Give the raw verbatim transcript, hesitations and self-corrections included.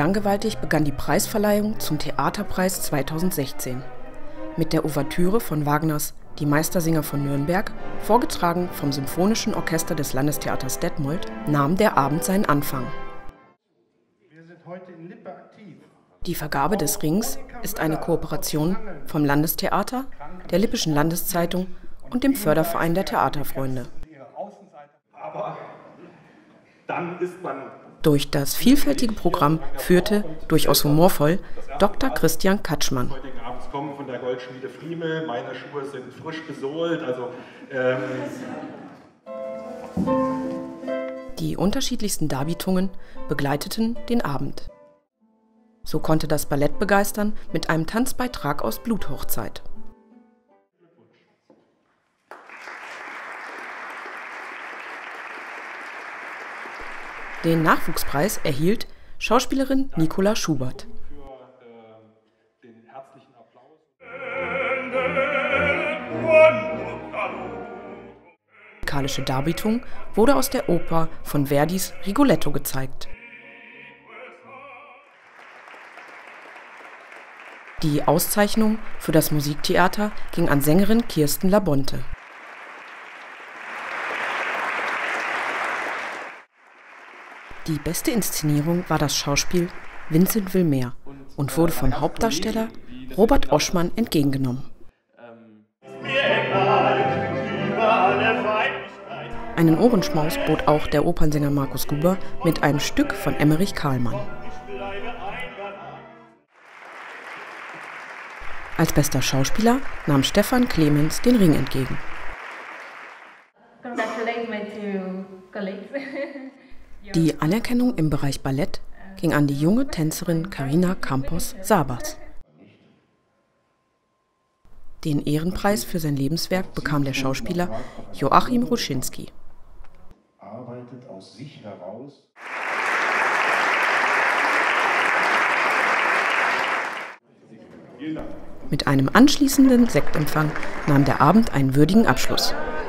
Langgewaltig begann die Preisverleihung zum Theaterpreis zweitausendsechzehn. Mit der Ouvertüre von Wagners Die Meistersinger von Nürnberg, vorgetragen vom Symphonischen Orchester des Landestheaters Detmold, nahm der Abend seinen Anfang. Die Vergabe des Rings ist eine Kooperation vom Landestheater, der Lippischen Landeszeitung und dem Förderverein der Theaterfreunde. Durch das vielfältige Programm führte, durchaus humorvoll, Doktor Christian Katschmann. Kommen von der Goldschmiede Friemel, meine Schuhe sind frisch besohlt, also ähm Die unterschiedlichsten Darbietungen begleiteten den Abend. So konnte das Ballett begeistern mit einem Tanzbeitrag aus Bluthochzeit. Den Nachwuchspreis erhielt Schauspielerin Nicola Schubert. Die musikalische Darbietung wurde aus der Oper von Verdis Rigoletto gezeigt. Die Auszeichnung für das Musiktheater ging an Sängerin Kirsten Labonte. Die beste Inszenierung war das Schauspiel Vincent will mehr und wurde vom Hauptdarsteller Robert Oschmann entgegengenommen. Einen Ohrenschmaus bot auch der Opernsänger Markus Guber mit einem Stück von Emmerich Kahlmann. Als bester Schauspieler nahm Stefan Clemens den Ring entgegen. Die Anerkennung im Bereich Ballett ging an die junge Tänzerin Karina Campos-Sabas. Den Ehrenpreis für sein Lebenswerk bekam der Schauspieler Joachim Ruschinski. Arbeitet aus sich heraus. Mit einem anschließenden Sektempfang nahm der Abend einen würdigen Abschluss.